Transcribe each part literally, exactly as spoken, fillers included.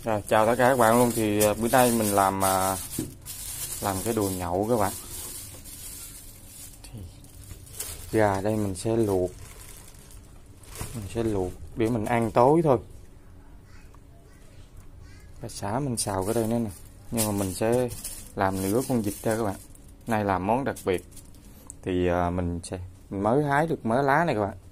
Rồi, chào tất cả các bạn luôn. Thì bữa nay mình làm làm cái đồ nhậu các bạn. Thì gà đây mình sẽ luộc, mình sẽ luộc để mình ăn tối thôi. Bà xã mình xào cái đây nữa nè, nhưng mà mình sẽ làm nửa con vịt ra các bạn. Nay làm món đặc biệt. Thì mình sẽ mình mới hái được mớ lá này các bạn.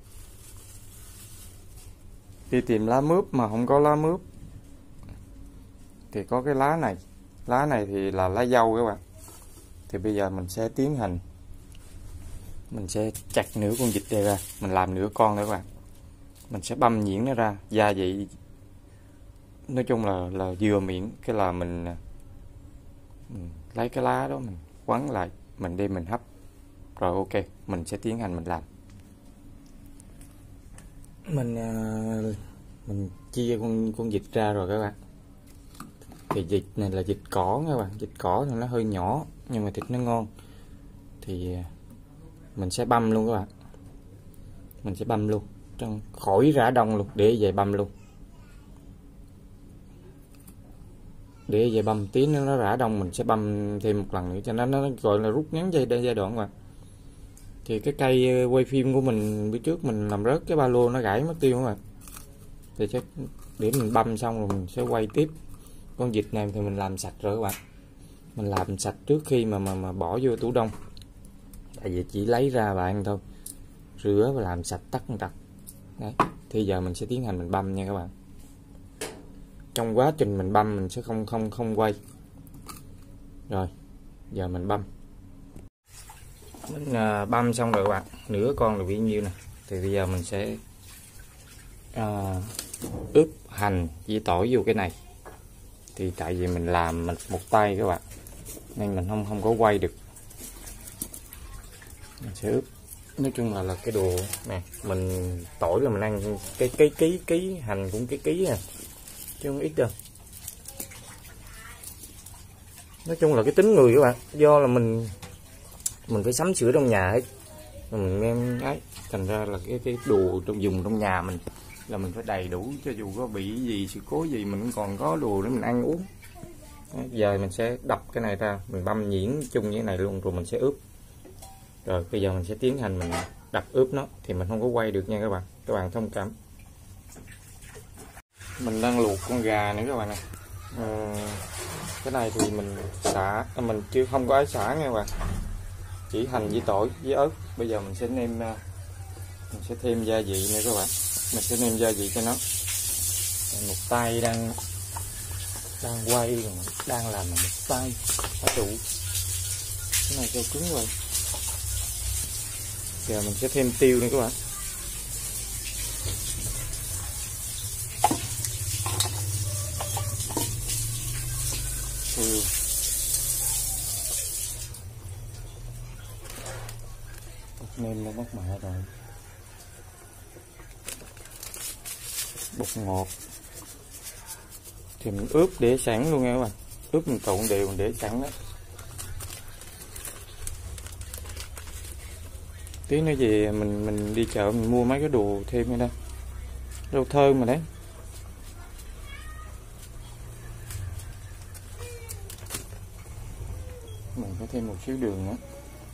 Đi tìm lá mướp mà không có lá mướp thì có cái lá này. Lá này thì là lá dâu các bạn. Thì bây giờ mình sẽ tiến hành, mình sẽ chặt nửa con vịt này ra, mình làm nửa con nữa các bạn. Mình sẽ băm nhuyễn nó ra, gia vị nói chung là là vừa miệng. Cái là mình, mình lấy cái lá đó mình quấn lại, mình đem mình hấp. Rồi ok, mình sẽ tiến hành mình làm. Mình mình chia con con vịt ra rồi các bạn. Thì vịt này là vịt cỏ các bạn, vịt cỏ thì nó hơi nhỏ nhưng mà thịt nó ngon. Thì mình sẽ băm luôn các bạn. Mình sẽ băm luôn, trong khỏi rã đông luôn, để về băm luôn. Để về băm tí nữa nó rã đông mình sẽ băm thêm một lần nữa cho nó nó gọi là rút ngắn giai giai đoạn các bạn. Thì cái cây quay phim của mình bữa trước mình làm rớt cái ba lô nó gãy mất tiêu các bạn. Thì sẽ để mình băm xong rồi mình sẽ quay tiếp. Con vịt này thì mình làm sạch rồi các bạn. Mình làm sạch trước khi mà mà, mà bỏ vô tủ đông. Tại vì chỉ lấy ra và ăn thôi. Rửa và làm sạch tất tật. Đấy. Thì giờ mình sẽ tiến hành mình băm nha các bạn. Trong quá trình mình băm mình sẽ không không không quay. Rồi, giờ mình băm. Mình uh, băm xong rồi các bạn. Nửa con là bao nhiêu nè. Thì bây giờ mình sẽ uh, ướp hành với tỏi vô cái này. Thì tại vì mình làm mình một tay các bạn, nên mình không không có quay được. Mình sẽ ướp. Nói chung là là cái đồ nè, mình tỏi là mình ăn cái cái ký ký, hành cũng cái ký à, chứ không ít đâu. Nói chung là cái tính người các bạn, do là mình mình phải sắm sửa trong nhà hết, mình em ấy, thành ra là cái cái đồ trong dùng trong nhà mình là mình phải đầy đủ, cho dù có bị gì sự cố gì mình cũng còn có đồ để mình ăn uống. Đấy, giờ mình sẽ đập cái này ra, mình băm nhuyễn chung với cái này luôn rồi mình sẽ ướp. Rồi bây giờ mình sẽ tiến hành mình đập ướp nó, thì mình không có quay được nha các bạn, các bạn thông cảm. Mình đang luộc con gà nữa các bạn này. À, cái này thì mình xả, mình chưa không có ái xả nha các bạn, chỉ hành với tỏi với ớt. Bây giờ mình sẽ nêm, mình sẽ thêm gia vị nữa các bạn. Mình sẽ nêm gia vị cho nó. Một tay đang đang quay rồi, đang làm một tay phải đủ. Cái này cho cứng rồi. Giờ mình sẽ thêm tiêu nữa các bạn. Tiêu. Bột nêm lên mất mẹ rồi. Bột ngọt thì mình ướp để sẵn luôn nha các bạn. Ướp mình trộn đều mình để sẵn đó. Tí nữa về mình mình đi chợ mình mua mấy cái đồ thêm ở đây. Rau thơm mà đấy. Mình có thêm một xíu đường nữa.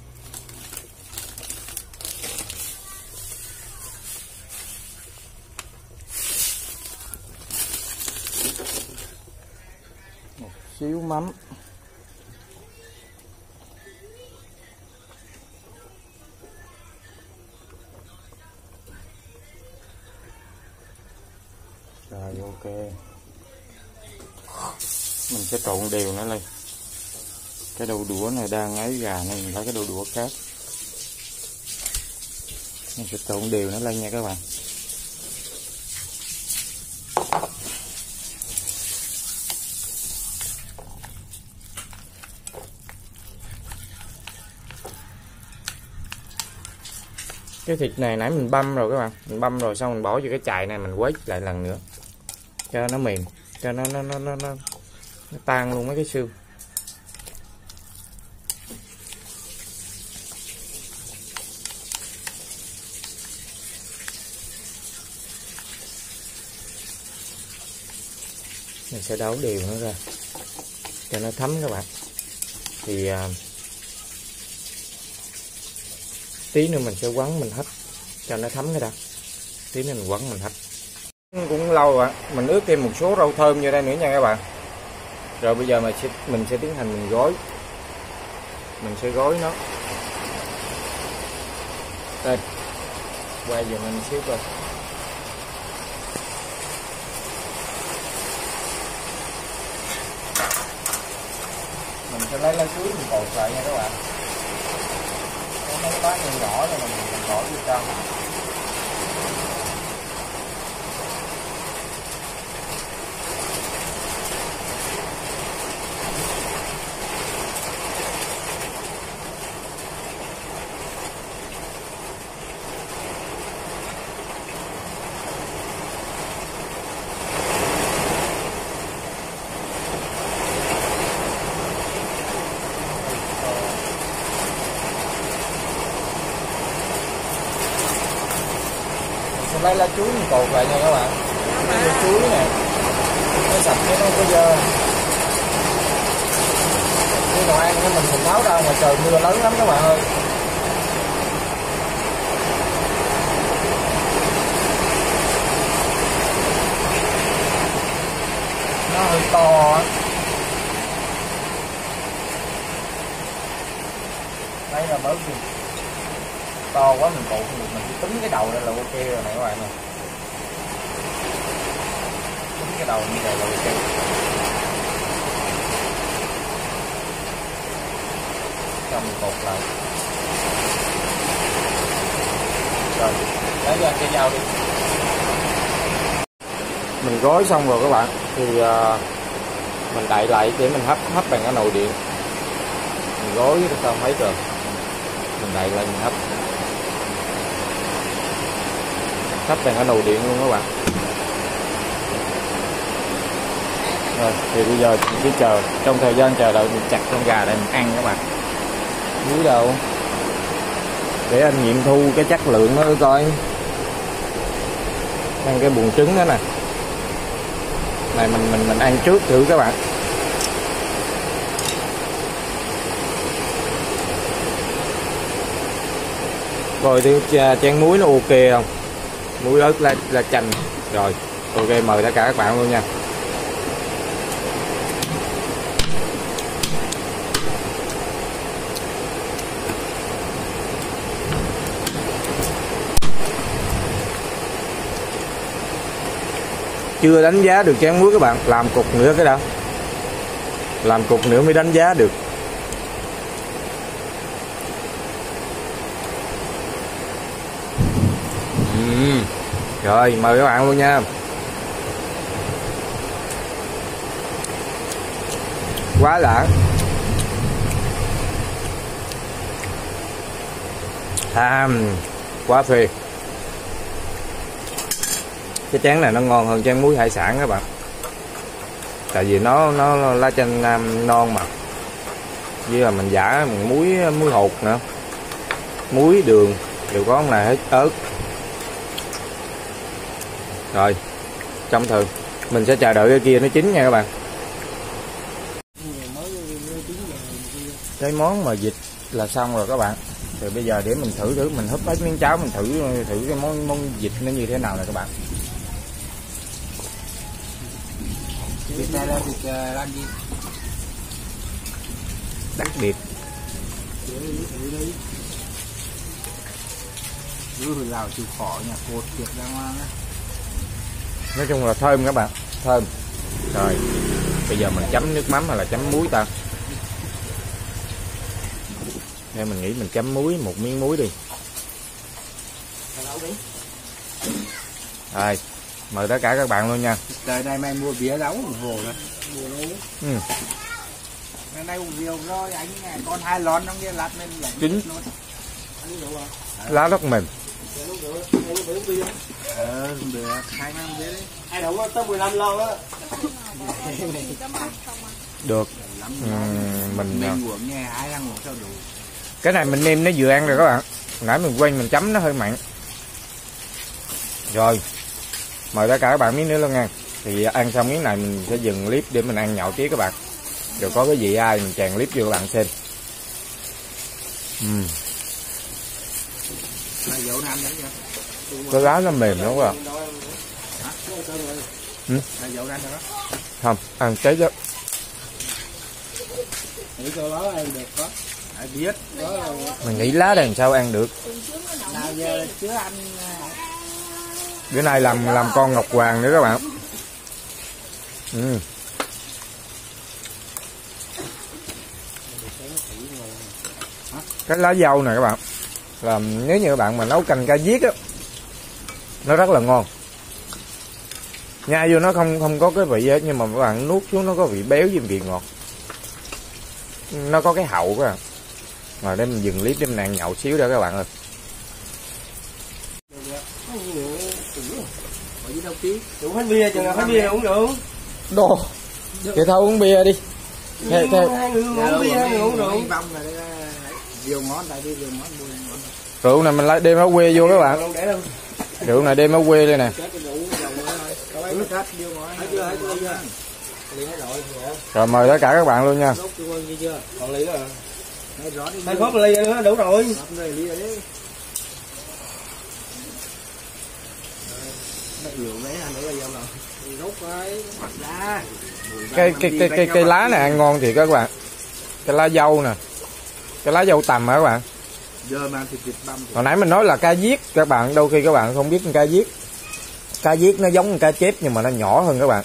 Một xíu mắm. Rồi ok. Mình sẽ trộn đều nó lên. Cái đầu đũa này đang ấy gà này, mình lấy cái đầu đũa khác. Mình sẽ trộn đều nó lên nha các bạn. Cái thịt này nãy mình băm rồi các bạn, mình băm rồi xong mình bỏ vô cái chày này mình quấy lại lần nữa cho nó mềm, cho nó nó nó nó, nó, nó tan luôn mấy cái xương. Mình sẽ đảo đều nó ra cho nó thấm các bạn. Thì à, tí nữa mình sẽ quấn mình hấp cho nó thấm cái đã. Tí nữa mình quấn mình hấp. Cũng lâu rồi, mình ướp thêm một số rau thơm vô đây nữa nha các bạn. Rồi bây giờ mình sẽ mình sẽ tiến hành mình gói. Mình sẽ gói nó. Đây. Quay về mình xíu coi. Mình sẽ lấy lá chuối mình cột lại nha các bạn. Có mấy bát nhỏ nhỏ rồi mình mình bỏ vô trong. Lấy lá chuối mình cột lại nha các bạn. Lấy lá chuối nè, nó sạch chứ nó không có dơ. Cái đồ ăn mình mình tháo ra ngoài trời mưa lớn lắm các bạn ơi. Nó hơi to á. Đây là bởi vì to quá mình cột không được, mình chỉ tính cái đầu đây là ok rồi này các bạn nè. Tính cái đầu như vậy là ok. Cho mình cột lại. Rồi, lấy ra cây dao đi. Mình gói xong rồi các bạn, thì uh, mình đậy lại để mình hấp hấp bằng cái nồi điện. Mình gói được sao thấy rồi. Mình đậy lại mình hấp. Hấp bằng cái nồi điện luôn các bạn. Rồi thì bây giờ chỉ chờ, trong thời gian chờ đợi mình chặt con gà để mình ăn các bạn. Muối đâu để anh nghiệm thu cái chất lượng nó coi. Ăn cái buồng trứng đó nè. Này mình mình mình ăn trước thử các bạn. Coi thì chén muối nó ok không? Muối ớt lá, lá chanh. Rồi ok, mời tất cả các bạn luôn nha. Chưa đánh giá được chén muối các bạn, làm cục nữa cái đã. Làm cục nữa mới đánh giá được. uhm. Rồi mời các bạn luôn nha. Quá lạ. À, quá phê. Cái chén này nó ngon hơn chén muối hải sản các bạn. Tại vì nó nó lá chanh non mà. Với là mình giả mình muối muối hột nữa. Muối đường đều có cái này hết, ớt. Rồi, trong thường mình sẽ chờ đợi cái kia nó chín nha các bạn. Cái món mà vịt là xong rồi các bạn. Thì bây giờ để mình thử thử mình húp hết miếng cháo, mình thử thử cái món món vịt nó như thế nào nè các bạn. Vịt này là vịt làm gì? Đặc biệt. Ừ, lào chịu khó nhà cột thiệt ra ngoan á. Nói chung là thơm các bạn, thơm. Rồi, bây giờ mình chấm nước mắm hay là chấm muối ta? Nên mình nghĩ mình chấm muối, một miếng muối đi. Rồi, mời tất cả các bạn luôn nha. Trời này mày mua bía nấu hồ rồi. Mua nấu. Ừ. Ngày nay uống rượu rồi anh nghe con hai lon nó kia lát lên lại. Chín. Lá rất mềm. Ờ, được, hai năm bía đấy. Ai đổ tới mười lăm lon á. Được. Ừ, mình mình uống nghe ai ăn uống sao đủ. Cái này mình nêm nó vừa ăn rồi các bạn. Nãy mình quên mình chấm nó hơi mặn. Rồi. Mời tất cả các bạn miếng nữa luôn nha. Thì ăn xong miếng này mình sẽ dừng clip để mình ăn nhậu tiếp các bạn. Rồi có cái gì ai mình chèn clip vô các bạn xem. uhm. Cái lá nó mềm lắm các bạn. Ừ? Không, ăn cháy đó. Mình nghĩ lá này làm sao ăn được. Bữa nay làm làm con ngọc hoàng nữa các bạn. Ừ. Cái lá dâu này các bạn, làm nếu như các bạn mà nấu canh cá giết á, nó rất là ngon. Nhai vô nó không không có cái vị hết, nhưng mà các bạn nuốt xuống nó có vị béo với vị ngọt. Nó có cái hậu các bạn. Rồi để mình dừng clip để mình ăn nhậu xíu đó các bạn ơi. Đủ hết bia, chừng nào hết bia uống được. Đồ. Vậy thôi uống bia đi. Thế, thế. Hai người uống bia, hai người uống rượu. Rượu này mình lấy đem ở quê vô các bạn. Rượu này đem ở quê đây nè. Rồi mời tất cả các bạn luôn nha. Hai phút ly nữa đủ rồi. Cái cái cái cái cây lá này ăn ngon thì các bạn. Cái lá dâu nè. Cái lá dâu tằm hả các bạn? Hồi nãy mình nói là cá giết, các bạn đôi khi các bạn không biết cá giết. Cá giết nó giống cá chép nhưng mà nó nhỏ hơn các bạn.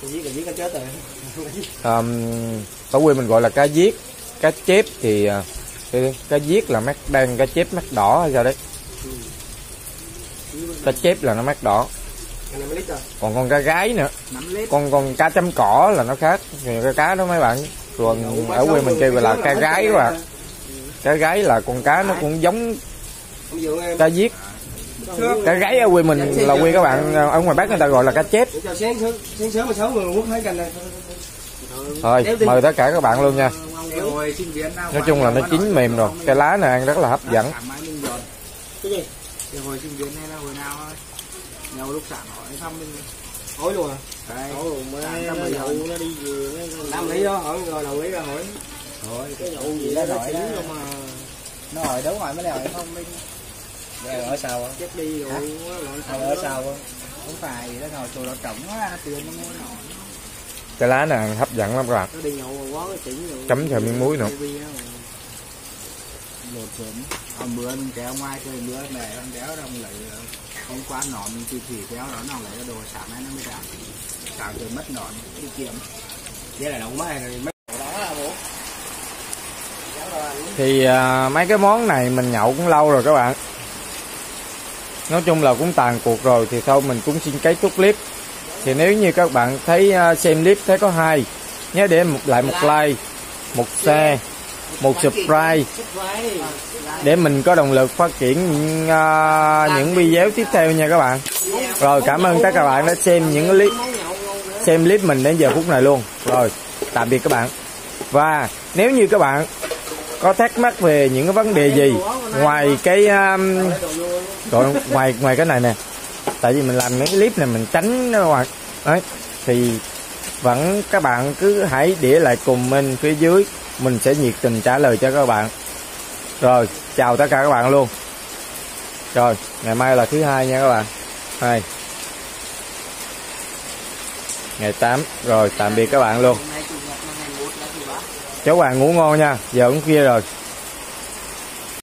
Um, ở quê mình gọi là cá giết. Cá chép thì cá giết là mắt đen, cá chép mắt đỏ hay sao đấy. Cá chép là nó mắt đỏ. Còn con cá gái nữa, con con cá chấm cỏ là nó khác. Cái cá đó mấy bạn. Còn ở quê mình kêu gọi là cá gái các bạn. Cá gái là con cá nó cũng giống cá giết. Cá gái ở quê mình là quê các bạn, ở ngoài Bắc người ta gọi là cá chép. Thôi mời tất cả các bạn luôn nha. Nói chung là nó chín mềm rồi. Cái lá này ăn rất là hấp dẫn. Nhau lúc sẵn hỏi thăm mình hỏi luôn à? Đây, hỏi luôn mới nó đi về năm lý đó hỏi rồi đầu lý ra hỏi. Rồi cái vụ gì đó hỏi đó mà nó hỏi đấu hỏi mới lại hỏi không minh. Ở sao á? Chết đi rồi. Ở sao á? Không phải gì đó ngồi chùa đỏ trống á, tiền nó mua nọ. Cái lá này hấp dẫn lắm các bạn. Chấm theo miếng muối nữa. Lột sớm. Hôm bữa anh kéo ngoài chơi bữa mẹ anh kéo ra ông lại không quá nọn thì chỉ kéo đó nó lại đồ sáng nay nó mới ra sáng rồi mất nọn đi kiếm vậy là động mai rồi mất đó là bố. Thì à, mấy cái món này mình nhậu cũng lâu rồi các bạn. Nói chung là cũng tàn cuộc rồi thì thôi mình cũng xin kết thúc clip. Thì nếu như các bạn thấy uh, xem clip thấy có hay, nhớ để một lại một like, một share, một subscribe để mình có động lực phát triển uh, những video tiếp theo nha các bạn. Rồi cảm ơn tất cả các bạn đã xem những clip xem clip mình đến giờ phút này luôn. Rồi tạm biệt các bạn. Và nếu như các bạn có thắc mắc về những cái vấn đề gì ngoài cái um, rồi ngoài ngoài cái này nè, tại vì mình làm mấy cái clip này mình tránh nó ngoài đấy, thì vẫn các bạn cứ hãy để lại comment phía dưới, mình sẽ nhiệt tình trả lời cho các bạn. Rồi chào tất cả các bạn luôn. Rồi ngày mai là thứ hai nha các bạn. Hai ngày tám. Rồi tạm biệt các bạn luôn. Cháu bạn ngủ ngon nha, giờ cũng khuya rồi.